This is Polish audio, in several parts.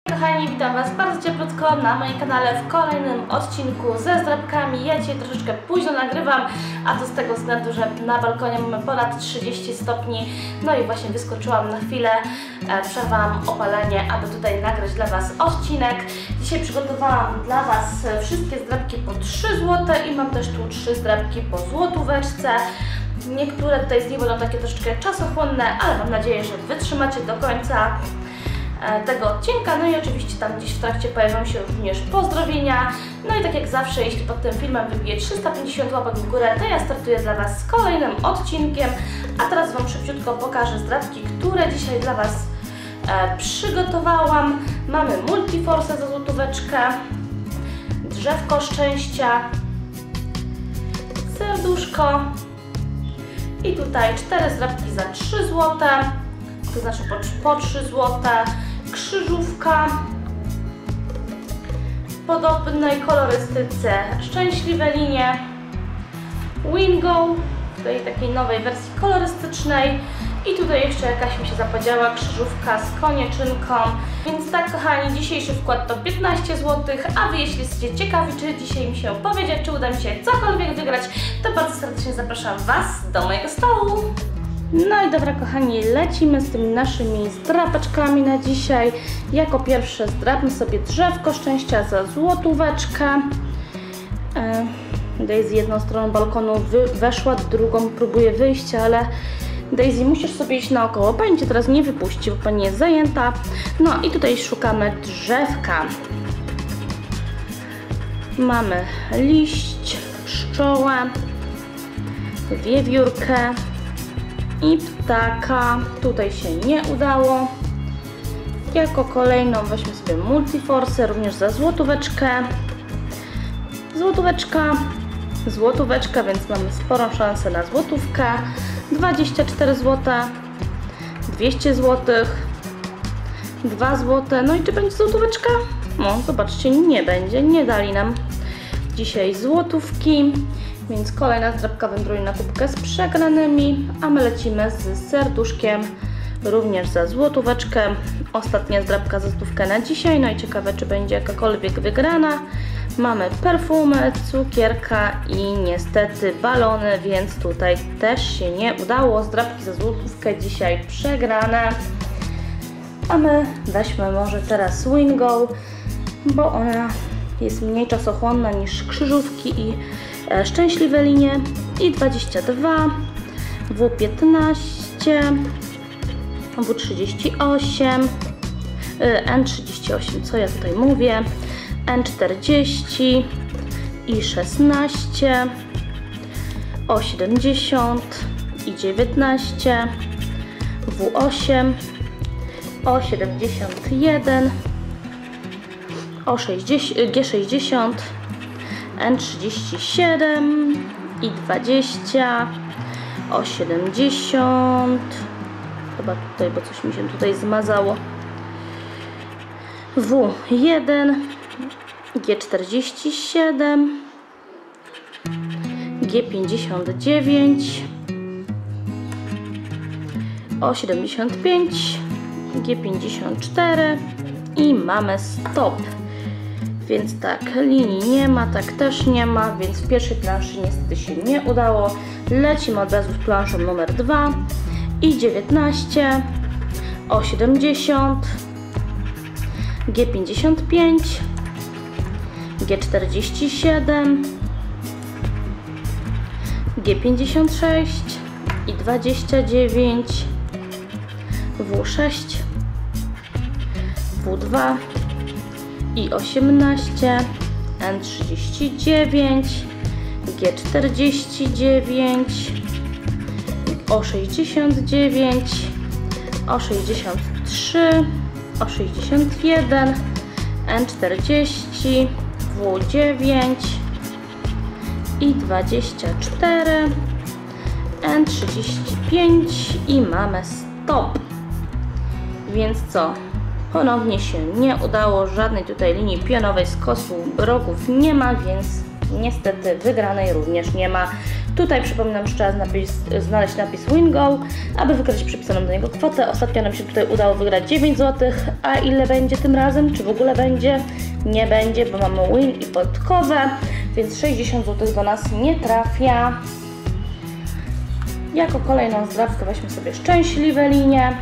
Kochani, witam Was bardzo cieplutko na moim kanale w kolejnym odcinku ze zdrabkami. Ja dzisiaj troszeczkę późno nagrywam, a to z tego względu, że na balkonie mamy ponad 30 stopni. No i właśnie wyskoczyłam na chwilę, przerwałam opalenie, aby tutaj nagrać dla Was odcinek. Dzisiaj przygotowałam dla Was wszystkie zdrabki po 3 zł i mam też tu 3 zdrabki po złotóweczce. Niektóre tutaj z nich będą takie troszeczkę czasochłonne, ale mam nadzieję, że wytrzymacie do końca tego odcinka. No i oczywiście tam gdzieś w trakcie pojawią się również pozdrowienia. No i tak jak zawsze, jeśli pod tym filmem wybije 350 łapek w górę, to ja startuję dla Was z kolejnym odcinkiem. A teraz Wam szybciutko pokażę zdrabki, które dzisiaj dla Was przygotowałam. Mamy Multiforce za złotóweczkę, drzewko szczęścia, serduszko i tutaj 4 zdrabki za 3 zł, to znaczy po 3 zł, krzyżówka w podobnej kolorystyce, szczęśliwe linie, Wingo w tej takiej nowej wersji kolorystycznej i tutaj jeszcze jakaś mi się zapodziała krzyżówka z konieczynką. Więc tak, kochani, dzisiejszy wkład to 15 zł, a Wy jeśli jesteście ciekawi, czy dzisiaj mi się opowiedzieć, czy uda mi się cokolwiek wygrać, to bardzo serdecznie zapraszam Was do mojego stołu. No i dobra, kochani, lecimy z tymi naszymi zdrapeczkami na dzisiaj. Jako pierwsze zdrabmy sobie drzewko szczęścia za złotóweczkę. Daisy jedną stroną balkonu weszła, drugą próbuje wyjść, ale Daisy, musisz sobie iść naokoło, pani Cię teraz nie wypuści, bo pani jest zajęta. No i tutaj szukamy drzewka. Mamy liść, pszczołę, wiewiórkę i ptaka. Tutaj się nie udało. Jako kolejną weźmy sobie Multiforce, również za złotóweczkę. Złotóweczka, więc mamy sporą szansę na złotówkę. 24 zł, 200 zł, 2 zł. No i czy będzie złotóweczka? No, zobaczcie, nie będzie, nie dali nam dzisiaj złotówki. Więc kolejna zdrabka wędruje na kubkę z przegranymi, a my lecimy z serduszkiem również za złotóweczkę. Ostatnia zdrabka za złotówkę na dzisiaj, no i ciekawe, czy będzie jakakolwiek wygrana. Mamy perfumy, cukierka i niestety balony, więc tutaj też się nie udało. Zdrabki za złotówkę dzisiaj przegrane. A my weźmy może teraz Wingo, bo ona jest mniej czasochłonna niż krzyżówki i szczęśliwe linie. I 22, W15, W38, N38, co ja tutaj mówię, N40 i 16, O70 i 19, W8, O71, G60, N37 i 20, O70, chyba tutaj, bo coś mi się tutaj zmazało, W1, G47, G59, O75, G54 i mamy stop. Więc tak, linii nie ma, tak też nie ma, więc w pierwszej planszy niestety się nie udało. Lecimy od razu z planszą numer 2 i 19, O70, G55, G47, G56 i 29, W6, W2 i 18, N39, G49, O69, O63, O61, N40, W9 i 24, N35 i mamy stop. Więc co? Ponownie się nie udało, żadnej tutaj linii pionowej, skosu, rogów nie ma, więc niestety wygranej również nie ma. Tutaj przypominam, że trzeba znaleźć napis WinGo, aby wykryć przypisaną do niego kwotę. Ostatnio nam się tutaj udało wygrać 9 zł, a ile będzie tym razem? Czy w ogóle będzie? Nie będzie, bo mamy win i podkowę, więc 60 zł do nas nie trafia. Jako kolejną zdrabkę weźmy sobie szczęśliwe linie.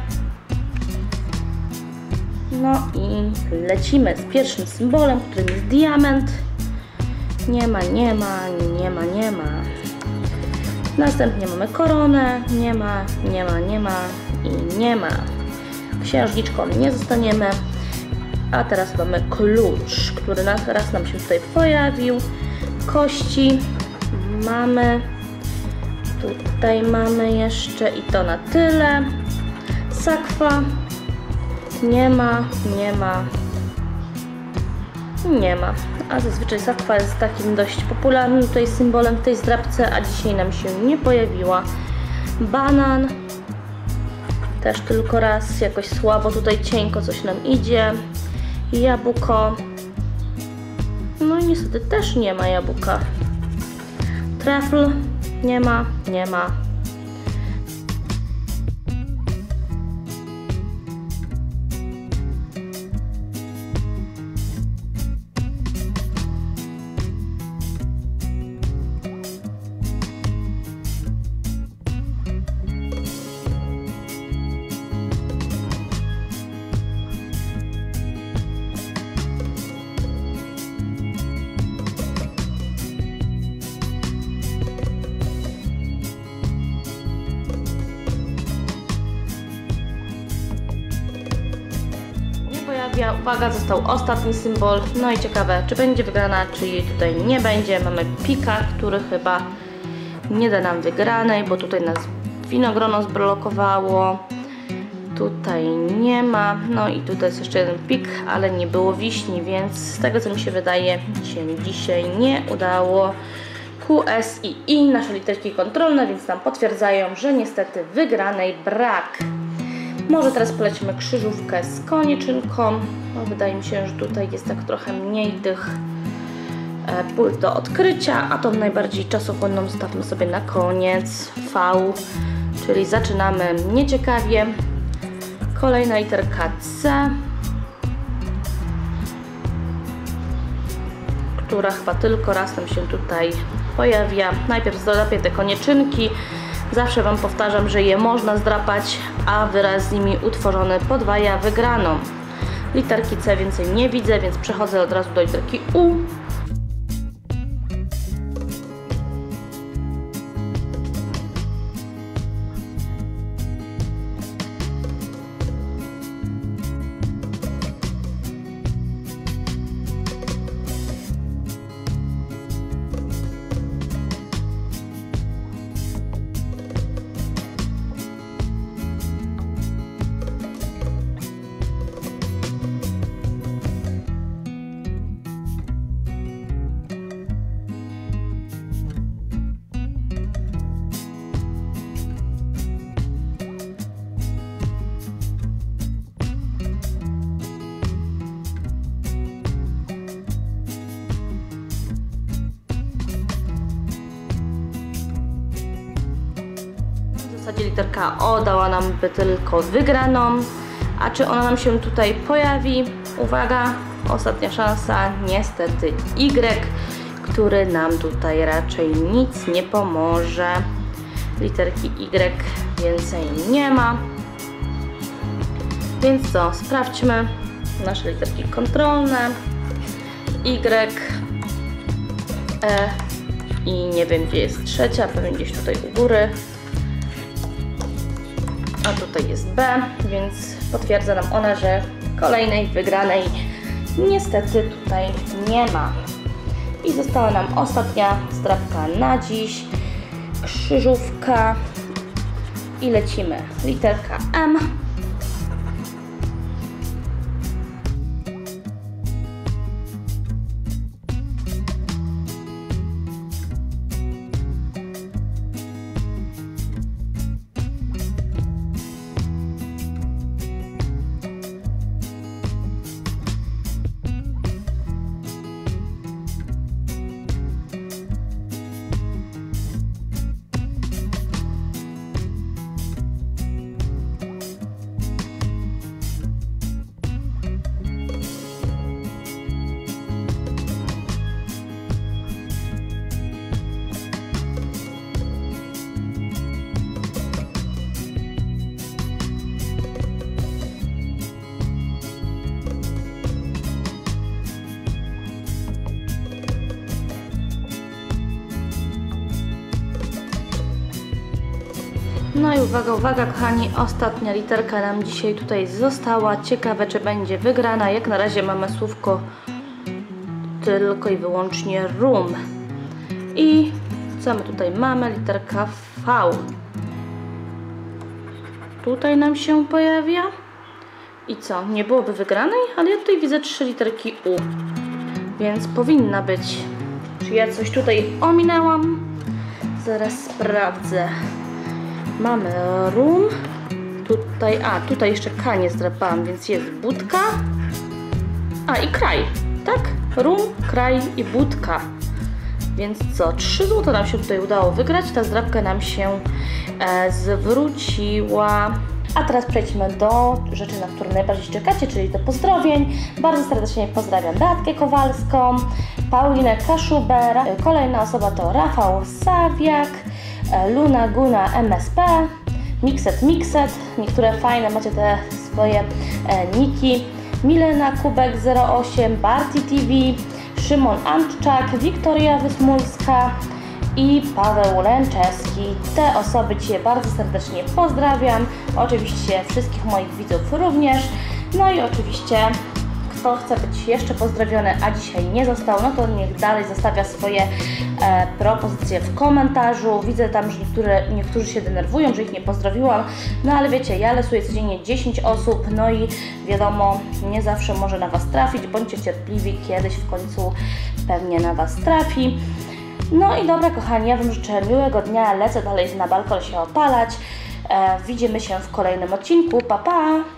No i lecimy z pierwszym symbolem, którym jest diament. Nie ma, nie ma, nie ma, nie ma. Następnie mamy koronę. Nie ma, nie ma, nie ma i nie ma. Księżniczką nie zostaniemy. A teraz mamy klucz, który raz nam się tutaj pojawił. Kości mamy. Tutaj mamy jeszcze i to na tyle. Sakwa. Nie ma, nie ma, nie ma. A zazwyczaj sakwa jest takim dość popularnym tutaj symbolem w tej zdrabce, a dzisiaj nam się nie pojawiła. Banan. Też tylko raz, jakoś słabo tutaj cienko coś nam idzie. Jabłko. No i niestety też nie ma jabłka. Trefl. Nie ma, nie ma. Uwaga, został ostatni symbol. No i ciekawe, czy będzie wygrana, czy jej tutaj nie będzie. Mamy pika, który chyba nie da nam wygranej, bo tutaj nas winogrono zblokowało. Tutaj nie ma. No i tutaj jest jeszcze jeden pik, ale nie było wiśni, więc z tego co mi się wydaje, się dzisiaj nie udało. Q, S i I, nasze literki kontrolne, więc nam potwierdzają, że niestety wygranej brak. Może teraz polecimy krzyżówkę z koniczynką. No, wydaje mi się, że tutaj jest tak trochę mniej tych pól do odkrycia, a tą najbardziej czasochłonną zostawmy sobie na koniec. V, czyli zaczynamy nieciekawie. Kolejna literka C, która chyba tylko raz nam się tutaj pojawia. Najpierw zdrapię te koniczynki. Zawsze Wam powtarzam, że je można zdrapać, a wyraz z nimi utworzony podwaja wygraną. Literki C więcej nie widzę, więc przechodzę od razu do literki U. W zasadzie literka O dała nam by tylko wygraną, a czy ona nam się tutaj pojawi? Uwaga, ostatnia szansa, niestety Y, który nam tutaj raczej nic nie pomoże. Literki Y więcej nie ma. Więc co, sprawdźmy nasze literki kontrolne. Y, E i nie wiem gdzie jest trzecia, pewnie gdzieś tutaj u góry. A tutaj jest B, więc potwierdza nam ona, że kolejnej wygranej niestety tutaj nie ma. I została nam ostatnia zdrabka na dziś. Krzyżówka. I lecimy. Literka M. No i uwaga, uwaga kochani, ostatnia literka nam dzisiaj tutaj została. Ciekawe, czy będzie wygrana. Jak na razie mamy słówko tylko i wyłącznie room. I co my tutaj mamy? Literka V. Tutaj nam się pojawia. I co? Nie byłoby wygranej? Ale ja tutaj widzę 3 literki U. Więc powinna być. Czy ja coś tutaj ominęłam? Zaraz sprawdzę. Mamy room. Tutaj jeszcze K nie zdrapałam, więc jest budka. I kraj, tak? Room, kraj i budka. Więc co? 3 zł nam się tutaj udało wygrać. Ta zdrapka nam się zwróciła. A teraz przejdźmy do rzeczy, na które najbardziej czekacie, czyli do pozdrowień. Bardzo serdecznie pozdrawiam Beatkę Kowalską, Paulinę Kaszuber, kolejna osoba to Rafał Sawiak, Luna Guna MSP, Mixet, niektóre fajne macie te swoje niki, Milena Kubek 08, Barty TV, Szymon Antczak, Wiktoria Wysmulska i Paweł Lęczewski. Te osoby dzisiaj bardzo serdecznie pozdrawiam. Oczywiście wszystkich moich widzów również. No i oczywiście kto chce być jeszcze pozdrowiony, a dzisiaj nie został, no to niech dalej zostawia swoje propozycje w komentarzu. Widzę tam, że niektórzy się denerwują, że ich nie pozdrowiłam. No ale wiecie, ja losuję codziennie 10 osób, no i wiadomo, nie zawsze może na Was trafić. Bądźcie cierpliwi, kiedyś w końcu pewnie na Was trafi. No i dobra kochani, ja Wam życzę miłego dnia, lecę dalej na balkon się opalać. Widzimy się w kolejnym odcinku, pa pa!